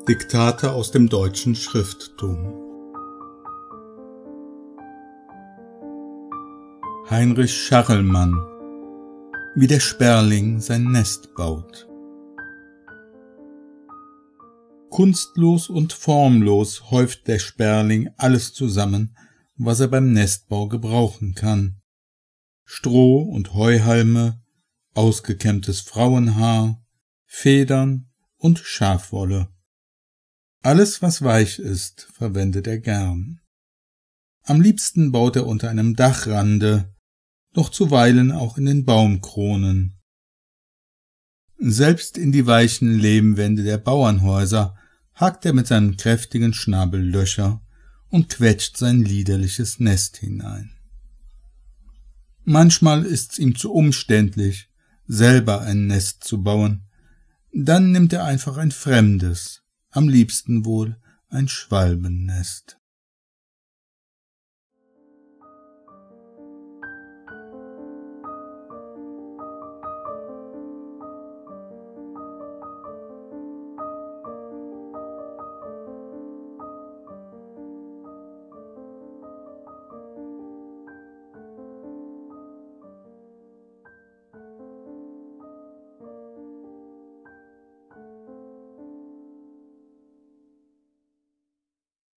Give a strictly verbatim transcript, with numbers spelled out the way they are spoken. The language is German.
Diktate aus dem deutschen Schrifttum. Heinrich Scharrelmann: Wie der Sperling sein Nest baut. Kunstlos und formlos häuft der Sperling alles zusammen, was er beim Nestbau gebrauchen kann. Stroh und Heuhalme, ausgekämmtes Frauenhaar, Federn und Schafwolle. Alles, was weich ist, verwendet er gern. Am liebsten baut er unter einem Dachrande, doch zuweilen auch in den Baumkronen. Selbst in die weichen Lehmwände der Bauernhäuser hakt er mit seinem kräftigen Schnabel Löcher und quetscht sein liederliches Nest hinein. Manchmal ist's ihm zu umständlich, selber ein Nest zu bauen. Dann nimmt er einfach ein fremdes, am liebsten wohl ein Schwalbennest.